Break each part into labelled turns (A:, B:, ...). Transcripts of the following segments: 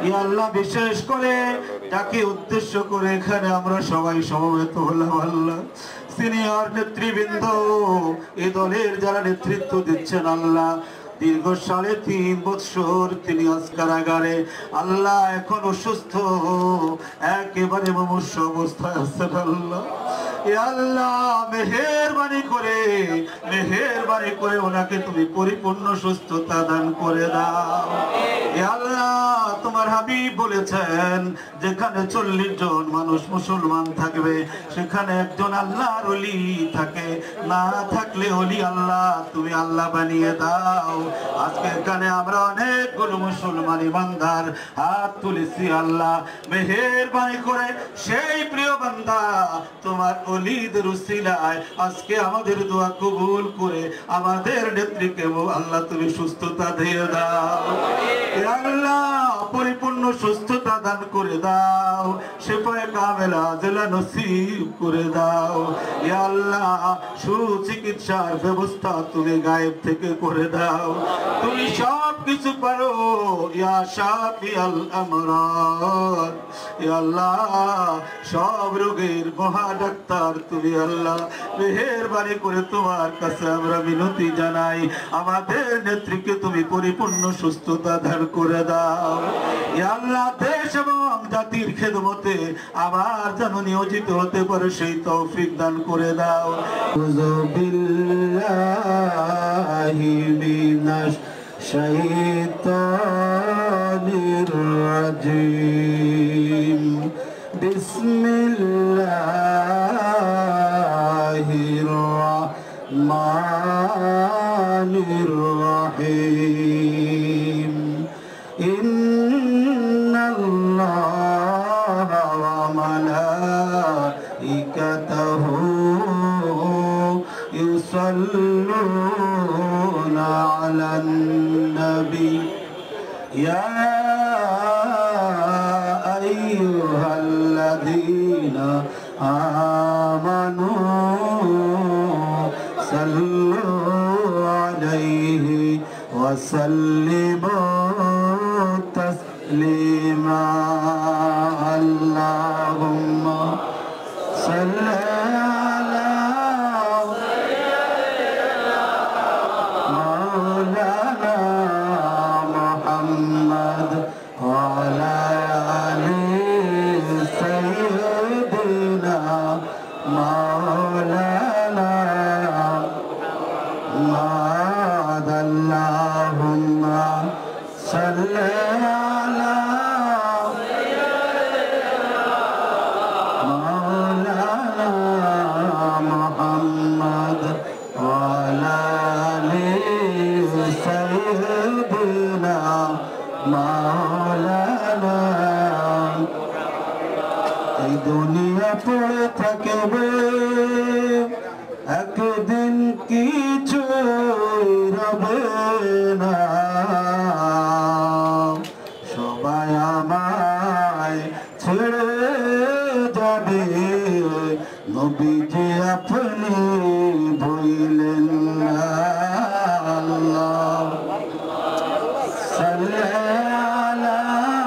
A: ইয়া আল্লাহ বিশেষ করে যাকে উদ্দেশ্য করে এখানে আমরা সবাই সমবেত হলাম আল্লাহ সিনিয়র নেতৃবৃন্দ এই দলের যারা নেতৃত্ব দিচ্ছেন আল্লাহ দীর্ঘ ৩.৫ বছর তিনি আজ কারাগারে আল্লাহ এখন অসুস্থ একেবারে মুমূর্ষ অবস্থায় আছেন আল্লাহ আল্লাহ মেহেরবানি করে ওনাকে তুমি পরিপূর্ণ সুস্থতা দান করে দাও আল্লাহ তোমার হাবিব বলেছেন যেখানে ৪০ জন মানুষ মুসলমান থাকবে সেখানে একজন আল্লাহর ওলি থাকে না থাকলে ওলি আল্লাহ তুমি আল্লাহ বানিয়ে দাও আজকে এখানে আমরা অনেকগুলো মুসলমান ইমানদার হাত তুলেছি আল্লাহ মেহেরবানি করে সেই প্রিয় বান্দা তোমার ওলিদের উসিলায় আজকে আমাদের দোয়া কবুল করে আমাদের নেত্রীকে আল্লাহ তুমি সুস্থতা দিয়ে দাও আল্লাহ পরিপূর্ণ সুস্থতা দান করে দাও শিফায়ে কামেলা আজলা নসিব করে দাও ইয়া আল্লাহ সুচিকিৎসার ব্যবস্থা তুমি গায়েব থেকে করে দাও তুমি সব কিছু পারো ইয়া শাফিয়াল আমরাদ ইয়া আল্লাহ সব রোগের মহা ডাক্তার তুমি আল্লাহ মেহেরবানি করে তোমার কাছে আমরা মিনতি জানাই আমাদের নেত্রীকে তুমি পরিপূর্ণ সুস্থতা দান করে দাও ইয়া আল্লাহ দেশ এবং জাতির খেদমতে আবার যেন নিয়োজিত হতে পারে সেই তৌফিক দান করে দাও বিল্লাহি মিনাশ শাইতানির রাজিম বিসমিল্লাহির রহমানির রহিম ইন্নাল্লাহা ওয়া মালাইকাতাহু ইউসাল্লুনা আলান নবী ইয়া আইয়ুহাল্লাযীনা আমানু সাল্লু আলাইহি ওয়া সাল্লিমু তাসলিমা আল্লাহুম্মা সাল্লি আলা মাওলানা মুহাম্মদ ওয়া আলা আলি সাইয়্যিদিনা মাওলানা মুহাম্মদ আল্লাহুম্মা সাল্লি আলা মাওলানা মুহাম্মদ ওয়া আলা আলি সাইয়্যিদিনা মাওলানা এই দুনিয়া পড়ে থাকবে একদিন কিছু রবে না সবাই আমায় ছেড়ে যাবে নবীজি আপনি ভুলেন না আল্লাহ সাল্লি আলা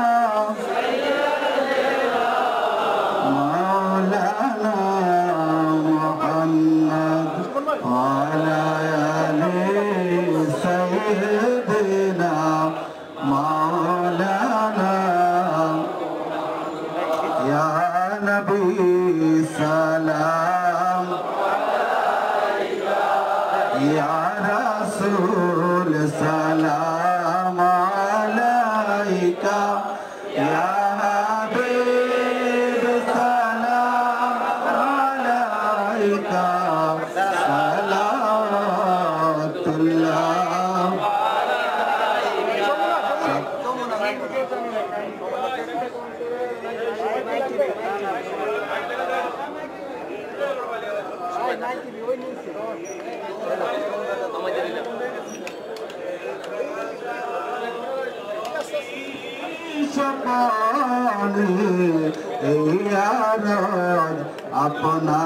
A: মাওলানা মুহাম্মদ ওয়া আলা আলি সাইয়্যিদিনা মাওলানা ইয়া নবী সালাম ইয়া রাসূল সালাম আলাইকা ইয়া হাবিব সালাম আলাইকা সালাতুল্লাহ अपना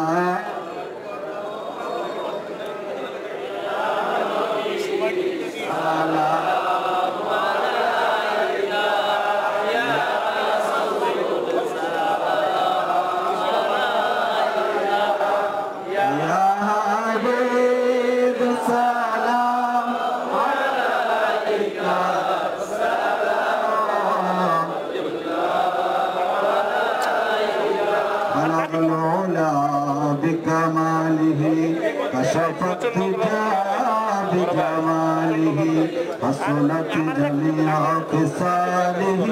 A: فاقتدى بجماله حسنت جميع خصاله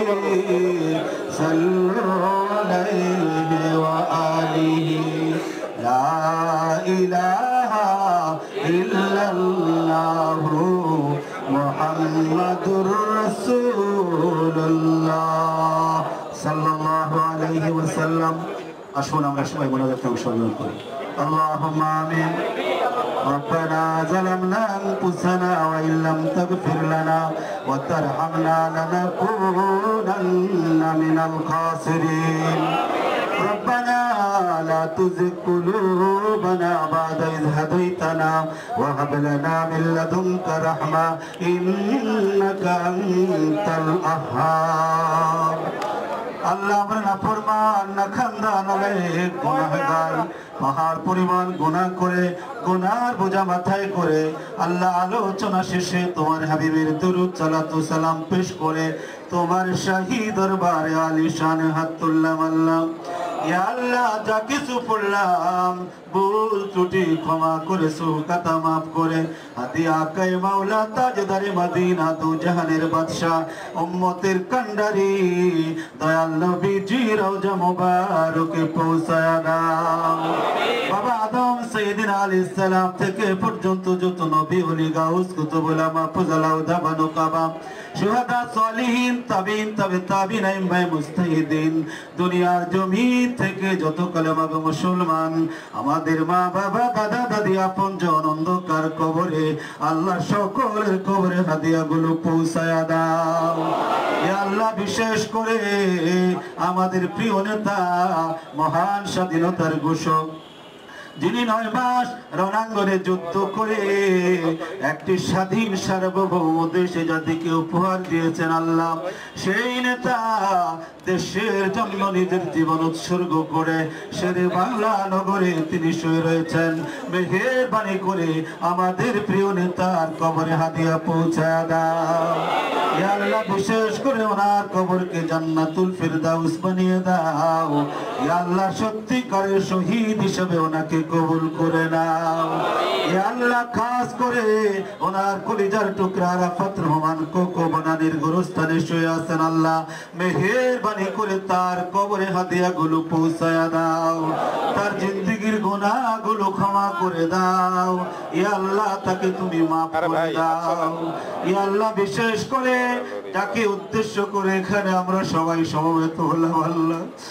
A: صلوا عليه وآله لا إله إلا الله محمد رسول الله صلى الله عليه وسلم আসুন আমরা সবাই মোনাজাতে অংশগ্রহণ করি اللهم آمين ربنا ظلمنا أنفسنا وإن لم تغفر لنا وترحمنا لنكونن من الخاسرين ربنا لا تزغ قلوبنا بعد إذ هديتنا وهب لنا من لدنك رحمة إنك أنت الوهاب আল্লাহ আমরা নাফরমান নাখানদান আলেক গুনাহগার পাহাড় পরিমাণ গুনাহ করে গুনার বোঝা মাথায় করে আল্লাহ আলোচনা শেষে তোমার হাবিবের দুরূদ সালাতু সালাম পেশ করে তোমার শাহী দরবারে আলিশান হাত তুললাম আল্লাহ ইয়া আল্লাহ যা কিছু পড়লাম ভুল ত্রুটি ক্ষমা করে সুকাতা মাফ করে হাদিয়া আকায়ে মাওলা তাজদারে মদিনা দু জাহানের বাদশা উম্মতের কান্ডারি দয়াল নবীজি রওজা মুবারকে পৌঁছায়া দাও বাবা আদম সাইয়্যিদিনা আলাইহিস সালাম থেকে পর্যন্ত যত নবী ওলি গাউস কুতুব উলামা ফুজালা উদাবা নুকাবা শুহাদা সালিহিন তাবিন তাবে তাবিন আইম্মায়ে মুজতাহিদিন দুনিয়ার জমিন থেকে যত কালেমা মুসলমান আমাদের মা বাবা দাদা দাদি আপনজন অন্ধকার কবরে আল্লাহ সকলের কবরে হাদিয়াগুলো পৌঁছায়া দাও ইয়া আল্লাহ বিশেষ করে আমাদের প্রিয় নেতা মহান স্বাধীনতার ঘোষক যিনি 9 মাস রণাঙ্গনে যুদ্ধ করে একটি স্বাধীন সার্বভৌম দেশে জাতিকে উপহার দিয়েছেন আল্লাহ সেই নেতা দেশের জন্য নিজের জীবন উৎসর্গ করে শেরে বাংলা নগরে তিনি শুয়ে রয়েছেন মেহেরবানি করে আমাদের প্রিয় নেতার কবরে হাদিয়া পৌঁছায় দাও ইয়া আল্লাহ বিশেষ করে ওনার কবরকে জান্নাতুল ফিরদাউস বানিয়ে দাও ইয়া আল্লাহ সত্যিকারের শহীদ হিসেবে ওনাকে কবুল করে নাও ইয়া আল্লাহ খাস করে ওনার কলিজার টুকরা আরাফাত রহমান কোকো বনানীর গোরস্থানে শুয়ে আছেন আল্লাহ মেহেরবানি করে তার কবরে হাদিয়াগুলো পৌঁছায়া দাও তার জিন্দেগীর গুনাহগুলো ক্ষমা করে দাও ইয়া আল্লাহ তাকে তুমি মাফ করে দাও ইয়া আল্লাহ বিশেষ করে যাকে উদ্দেশ্য করে এখানে আমরা সবাই সমবেত হলাম আল্লাহ